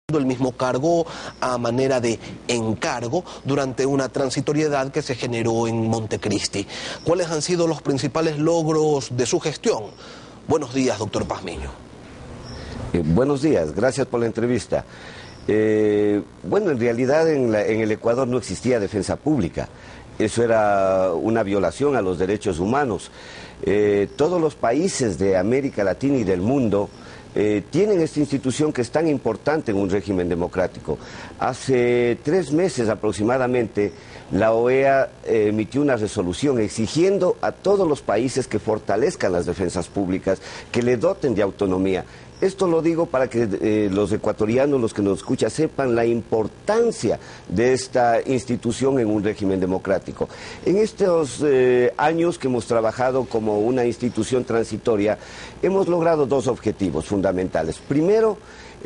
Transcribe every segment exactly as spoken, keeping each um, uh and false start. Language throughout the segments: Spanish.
el mismo cargo a manera de encargo durante una transitoriedad que se generó en Montecristi. ¿Cuáles han sido los principales logros de su gestión? Buenos días, doctor Pazmiño. Eh, buenos días, gracias por la entrevista. Eh, bueno, en realidad en, la, en el Ecuador no existía defensa pública. Eso era una violación a los derechos humanos. Eh, todos los países de América Latina y del mundo Eh, tienen esta institución que es tan importante en un régimen democrático. Hace tres meses aproximadamente la O E A eh, emitió una resolución exigiendo a todos los países que fortalezcan las defensas públicas, que le doten de autonomía. Esto lo digo para que eh, los ecuatorianos, los que nos escuchan, sepan la importancia de esta institución en un régimen democrático. En estos eh, años que hemos trabajado como una institución transitoria, hemos logrado dos objetivos fundamentales. Primero,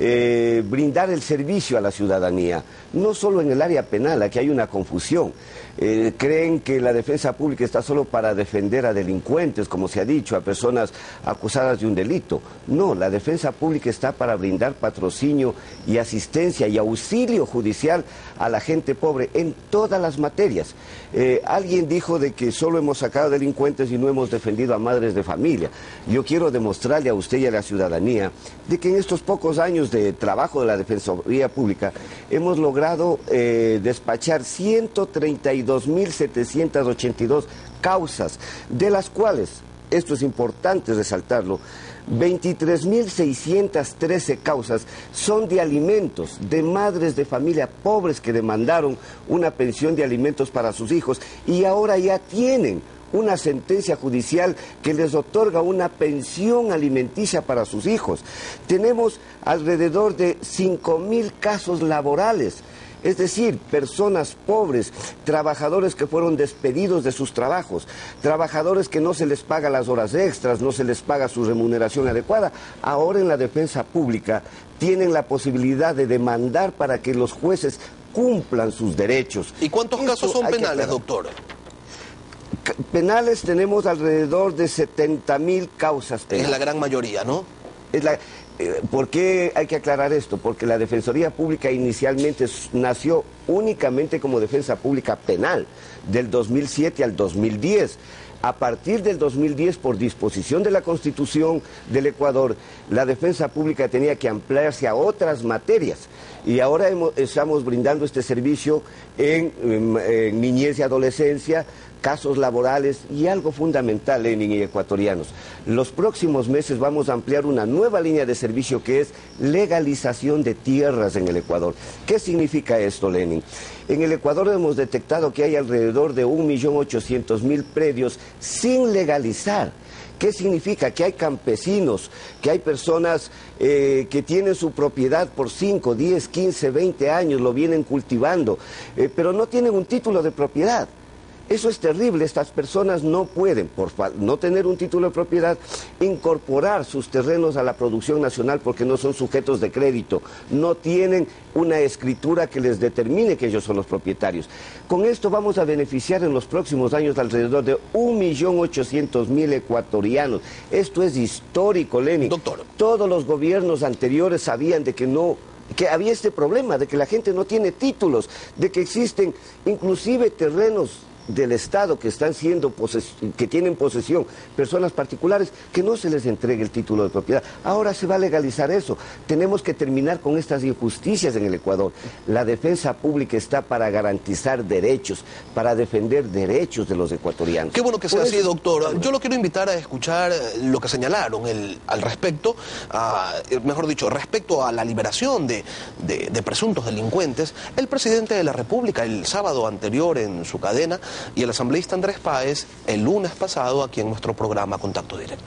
eh, brindar el servicio a la ciudadanía, no solo en el área penal, aquí hay una confusión. Eh, creen que la defensa pública está solo para defender a delincuentes, como se ha dicho, a personas acusadas de un delito. No, la defensa pública está para brindar patrocinio y asistencia y auxilio judicial a la gente pobre en todas las materias. Eh, alguien dijo de que solo hemos sacado delincuentes y no hemos defendido a madres de familia. Yo quiero demostrarle a usted y a la ciudadanía de que en estos pocos años de trabajo de la Defensoría Pública hemos logrado eh, despachar ciento treinta y dos mil setecientas ochenta y dos causas, de las cuales, esto es importante resaltarlo, veintitrés mil seiscientas trece causas son de alimentos, de madres de familia pobres que demandaron una pensión de alimentos para sus hijos y ahora ya tienen una sentencia judicial que les otorga una pensión alimenticia para sus hijos. Tenemos alrededor de cinco mil casos laborales. Es decir, personas pobres, trabajadores que fueron despedidos de sus trabajos, trabajadores que no se les paga las horas extras, no se les paga su remuneración adecuada. Ahora en la defensa pública tienen la posibilidad de demandar para que los jueces cumplan sus derechos. ¿Y cuántos Esto casos son penales, que... doctor? Penales tenemos alrededor de setenta mil causas penales. Es la gran mayoría, ¿no? Es la... ¿Por qué hay que aclarar esto? Porque la Defensoría Pública inicialmente nació únicamente como defensa pública penal, del dos mil siete al dos mil diez. A partir del dos mil diez, por disposición de la Constitución del Ecuador, la defensa pública tenía que ampliarse a otras materias. Y ahora hemos, estamos brindando este servicio en, en, en niñez y adolescencia, casos laborales y algo fundamental, Lenin y ecuatorianos. Los próximos meses vamos a ampliar una nueva línea de servicio que es legalización de tierras en el Ecuador. ¿Qué significa esto, Lenin? En el Ecuador hemos detectado que hay alrededor de un millón ochocientos mil predios sin legalizar. ¿Qué significa? Que hay campesinos, que hay personas eh, que tienen su propiedad por cinco, diez, quince, veinte años, lo vienen cultivando, eh, pero no tienen un título de propiedad. Eso es terrible, estas personas no pueden, por no tener un título de propiedad, incorporar sus terrenos a la producción nacional porque no son sujetos de crédito, no tienen una escritura que les determine que ellos son los propietarios. Con esto vamos a beneficiar en los próximos años alrededor de un millón ochocientos mil ecuatorianos. Esto es histórico, Lenin. Doctor. Todos los gobiernos anteriores sabían de que no... que había este problema, de que la gente no tiene títulos, de que existen inclusive terrenos del Estado que están siendo que tienen posesión personas particulares que no se les entregue el título de propiedad. Ahora se va a legalizar eso. Tenemos que terminar con estas injusticias en el Ecuador. La defensa pública está para garantizar derechos, para defender derechos de los ecuatorianos. Qué bueno que sea Por así, eso... doctor. Yo lo quiero invitar a escuchar lo que señalaron el, al respecto, a, mejor dicho, respecto a la liberación de, de, de presuntos delincuentes. El presidente de la República el sábado anterior en su cadena y el asambleísta Andrés Páez el lunes pasado aquí en nuestro programa Contacto Directo.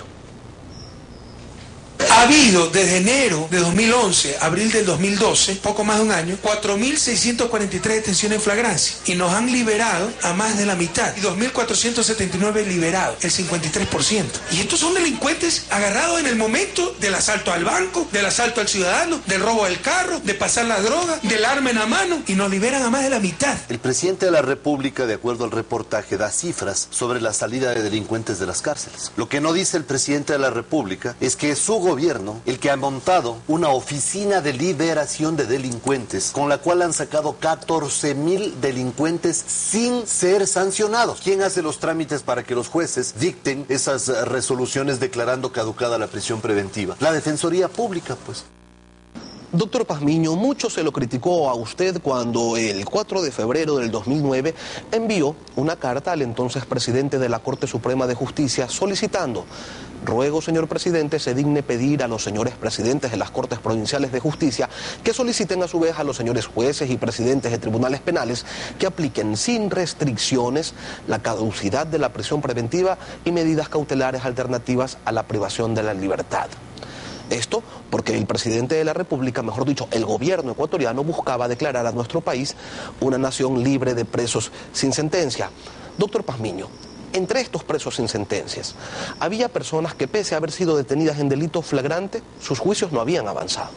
Ha habido desde enero de dos mil once, abril del dos mil doce, poco más de un año, cuatro mil seiscientas cuarenta y tres detenciones en flagrancia y nos han liberado a más de la mitad y dos mil cuatrocientos setenta y nueve liberados, el cincuenta y tres por ciento. Y estos son delincuentes agarrados en el momento del asalto al banco, del asalto al ciudadano, del robo del carro, de pasar la droga, del arma en la mano y nos liberan a más de la mitad. El presidente de la República, de acuerdo al reportaje, da cifras sobre la salida de delincuentes de las cárceles. Lo que no dice el presidente de la República es que su gobierno gobierno el que ha montado una oficina de liberación de delincuentes, con la cual han sacado catorce mil delincuentes sin ser sancionados. ¿Quién hace los trámites para que los jueces dicten esas resoluciones declarando caducada la prisión preventiva? La Defensoría Pública, pues. Doctor Pazmiño, mucho se lo criticó a usted cuando el cuatro de febrero del dos mil nueve envió una carta al entonces presidente de la Corte Suprema de Justicia solicitando: ruego, señor presidente, se digne pedir a los señores presidentes de las Cortes Provinciales de Justicia que soliciten a su vez a los señores jueces y presidentes de tribunales penales que apliquen sin restricciones la caducidad de la prisión preventiva y medidas cautelares alternativas a la privación de la libertad. Esto porque el presidente de la República, mejor dicho, el gobierno ecuatoriano, buscaba declarar a nuestro país una nación libre de presos sin sentencia. Doctor Pazmiño, entre estos presos sin sentencias, había personas que, pese a haber sido detenidas en delito flagrante, sus juicios no habían avanzado.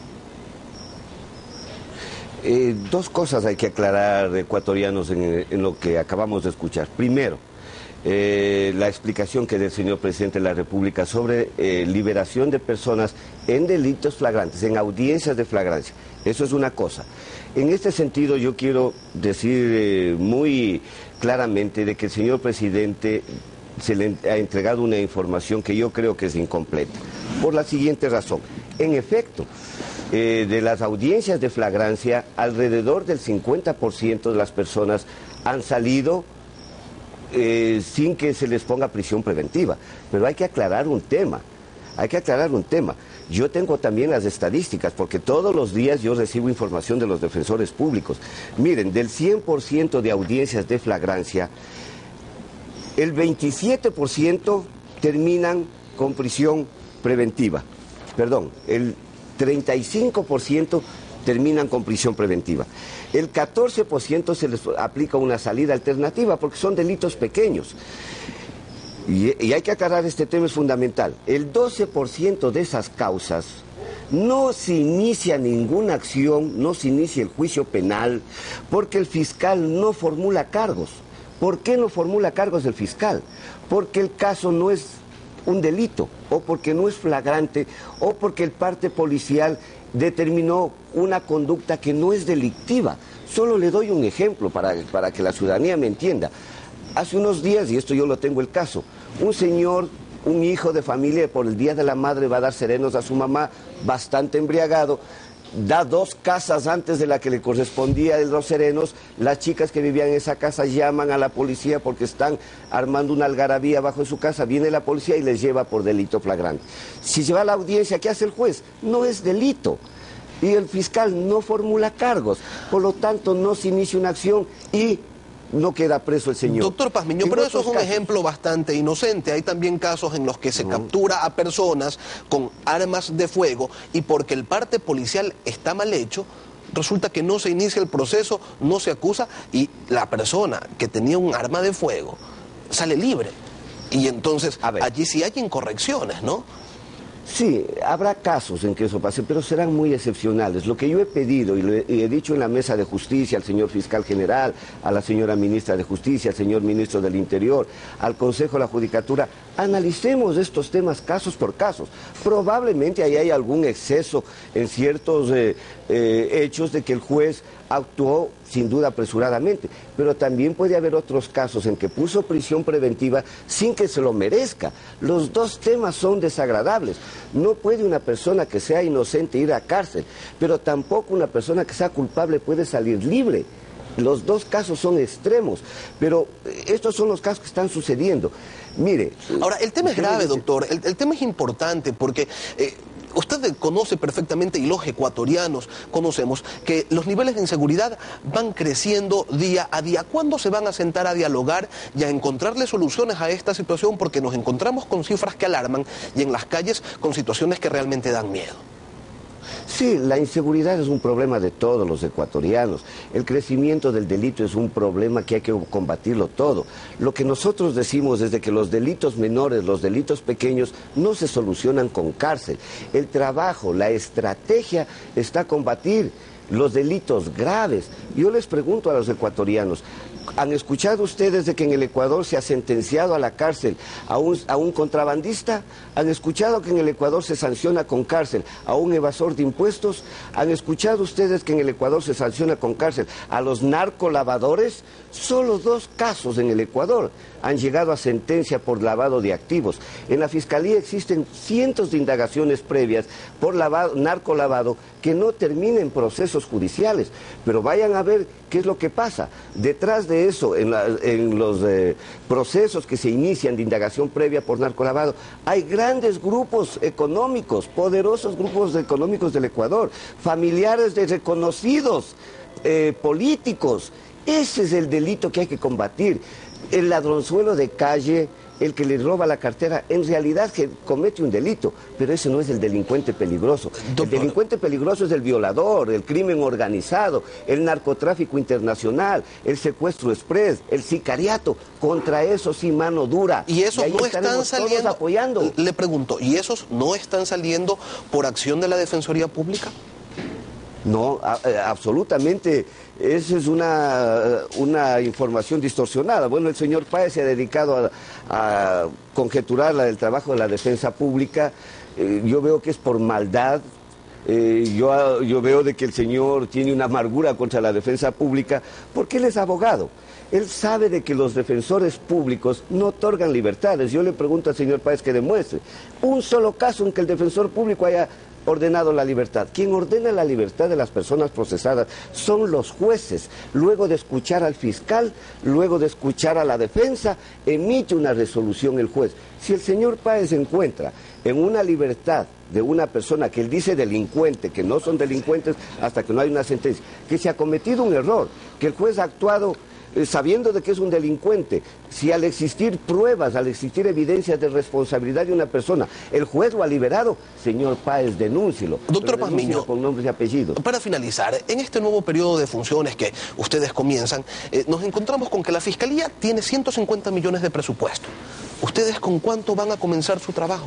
Eh, dos cosas hay que aclarar, ecuatorianos, en, en lo que acabamos de escuchar. Primero, Eh, la explicación que del señor presidente de la República sobre eh, liberación de personas en delitos flagrantes, en audiencias de flagrancia. Eso es una cosa. En este sentido yo quiero decir eh, muy claramente de que el señor presidente se le ha entregado una información que yo creo que es incompleta, por la siguiente razón. En efecto, eh, de las audiencias de flagrancia, alrededor del cincuenta por ciento de las personas han salido Eh, sin que se les ponga prisión preventiva. Pero hay que aclarar un tema, hay que aclarar un tema. Yo tengo también las estadísticas, porque todos los días yo recibo información de los defensores públicos. Miren, del cien por ciento de audiencias de flagrancia, el veintisiete por ciento terminan con prisión preventiva. Perdón, el treinta y cinco por ciento terminan con prisión preventiva. El catorce por ciento se les aplica una salida alternativa porque son delitos pequeños. Y, y hay que aclarar, este tema es fundamental. El doce por ciento de esas causas no se inicia ninguna acción, no se inicia el juicio penal, porque el fiscal no formula cargos. ¿Por qué no formula cargos el fiscal? Porque el caso no es un delito, o porque no es flagrante, o porque el parte policial determinó una conducta que no es delictiva. Solo le doy un ejemplo para, para que la ciudadanía me entienda. Hace unos días, y esto yo lo tengo el caso, un señor, un hijo de familia, por el Día de la Madre va a dar serenos a su mamá, bastante embriagado, da dos casas antes de la que le correspondía de los serenos. Las chicas que vivían en esa casa llaman a la policía porque están armando una algarabía bajo su casa. Viene la policía y les lleva por delito flagrante. Si se va a la audiencia, ¿qué hace el juez? No es delito. Y el fiscal no formula cargos. Por lo tanto, no se inicia una acción y no queda preso el señor. Doctor Pazmiño, pero eso es un casos... ejemplo bastante inocente. Hay también casos en los que se no. captura a personas con armas de fuego y porque el parte policial está mal hecho, resulta que no se inicia el proceso, no se acusa y la persona que tenía un arma de fuego sale libre. Y entonces allí sí hay incorrecciones, ¿no? Sí, habrá casos en que eso pase, pero serán muy excepcionales. Lo que yo he pedido y, lo he, y he dicho en la mesa de justicia al señor fiscal general, a la señora ministra de Justicia, al señor ministro del Interior, al Consejo de la Judicatura, analicemos estos temas casos por casos. Probablemente ahí hay algún exceso en ciertos eh, eh, hechos de que el juez actuó sin duda apresuradamente, pero también puede haber otros casos en que puso prisión preventiva sin que se lo merezca. Los dos temas son desagradables. No puede una persona que sea inocente ir a cárcel, pero tampoco una persona que sea culpable puede salir libre. Los dos casos son extremos, pero estos son los casos que están sucediendo. Mire... Ahora, el tema es grave, doctor, el, el tema es importante porque... Eh... Usted conoce perfectamente, y los ecuatorianos conocemos, que los niveles de inseguridad van creciendo día a día. ¿Cuándo se van a sentar a dialogar y a encontrarle soluciones a esta situación? Porque nos encontramos con cifras que alarman y en las calles con situaciones que realmente dan miedo. Sí, la inseguridad es un problema de todos los ecuatorianos. El crecimiento del delito es un problema que hay que combatirlo todo. Lo que nosotros decimos es de que los delitos menores, los delitos pequeños, no se solucionan con cárcel. El trabajo, la estrategia está a combatir los delitos graves. Yo les pregunto a los ecuatorianos, ¿Han escuchado ustedes de que en el Ecuador se ha sentenciado a la cárcel a un, a un contrabandista? ¿Han escuchado que en el Ecuador se sanciona con cárcel a un evasor de impuestos? ¿Han escuchado ustedes que en el Ecuador se sanciona con cárcel a los narcolavadores? Solo dos casos en el Ecuador han llegado a sentencia por lavado de activos. En la Fiscalía existen cientos de indagaciones previas por lavado, narcolavado que no terminan procesos judiciales. Pero vayan a ver qué es lo que pasa. Detrás de eso, en, la, en los eh, procesos que se inician de indagación previa por narcolavado, hay grandes grupos económicos, poderosos grupos económicos del Ecuador, familiares de reconocidos eh, políticos. Ese es el delito que hay que combatir. El ladronzuelo de calle, el que le roba la cartera, en realidad que comete un delito, pero ese no es el delincuente peligroso. Doctor. El delincuente peligroso es el violador, el crimen organizado, el narcotráfico internacional, el secuestro express, el sicariato. Contra eso sí mano dura. Y esos y no están saliendo, apoyando. Le pregunto, ¿y esos no están saliendo por acción de la Defensoría Pública? No, a, a, absolutamente, esa es una, una información distorsionada. Bueno, el señor Páez se ha dedicado a, a conjeturar la del trabajo de la defensa pública. Eh, yo veo que es por maldad. Eh, yo, yo veo de que el señor tiene una amargura contra la defensa pública porque él es abogado. Él sabe de que los defensores públicos no otorgan libertades. Yo le pregunto al señor Páez que demuestre un solo caso en que el defensor público haya ordenado la libertad. Quien ordena la libertad de las personas procesadas son los jueces. Luego de escuchar al fiscal, luego de escuchar a la defensa, emite una resolución el juez. Si el señor Páez encuentra en una libertad de una persona que él dice delincuente, que no son delincuentes hasta que no hay una sentencia, que se ha cometido un error, que el juez ha actuado eh, sabiendo de que es un delincuente, si al existir pruebas, al existir evidencias de responsabilidad de una persona, el juez lo ha liberado, señor Páez, denúncielo. Doctor Pazmiño, con nombres y apellidos. Para finalizar, en este nuevo periodo de funciones que ustedes comienzan, eh, nos encontramos con que la Fiscalía tiene ciento cincuenta millones de presupuesto. ¿Ustedes con cuánto van a comenzar su trabajo?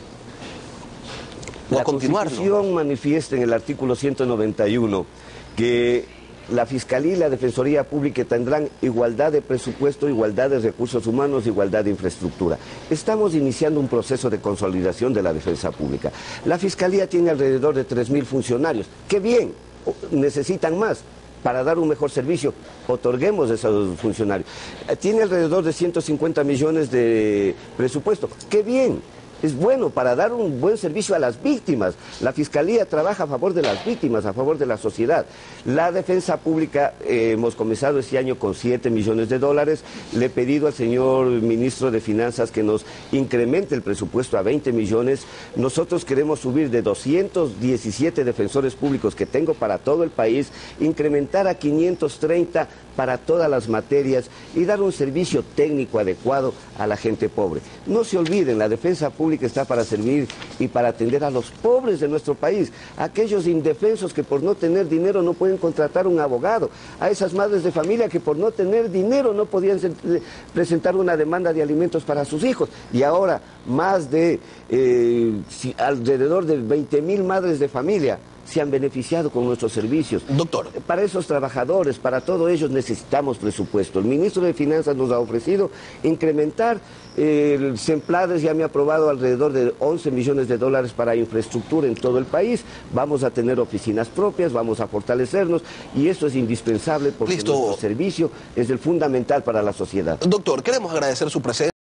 ¿O a continuarlo? La Constitución manifiesta en el artículo ciento noventa y uno que la Fiscalía y la Defensoría Pública tendrán igualdad de presupuesto, igualdad de recursos humanos, igualdad de infraestructura. Estamos iniciando un proceso de consolidación de la defensa pública. La Fiscalía tiene alrededor de tres mil funcionarios. ¡Qué bien! Necesitan más para dar un mejor servicio. Otorguemos a esos funcionarios. Tiene alrededor de ciento cincuenta millones de presupuesto. ¡Qué bien! Es bueno para dar un buen servicio a las víctimas. La Fiscalía trabaja a favor de las víctimas, a favor de la sociedad. La Defensa Pública, eh, hemos comenzado este año con siete millones de dólares. Le he pedido al señor Ministro de Finanzas que nos incremente el presupuesto a veinte millones. Nosotros queremos subir de doscientos diecisiete defensores públicos que tengo para todo el país, incrementar a quinientos treinta para todas las materias y dar un servicio técnico adecuado a la gente pobre. No se olviden, la defensa pública está para servir y para atender a los pobres de nuestro país, a aquellos indefensos que por no tener dinero no pueden contratar un abogado, a esas madres de familia que por no tener dinero no podían presentar una demanda de alimentos para sus hijos. Y ahora más de eh, si, alrededor de veinte mil madres de familia se han beneficiado con nuestros servicios. Doctor. Para esos trabajadores, para todos ellos necesitamos presupuesto. El ministro de Finanzas nos ha ofrecido incrementar eh, el Semplades, ya me ha aprobado alrededor de once millones de dólares para infraestructura en todo el país. Vamos a tener oficinas propias, vamos a fortalecernos y eso es indispensable porque Listo. Nuestro servicio es el fundamental para la sociedad. Doctor, queremos agradecer su presencia.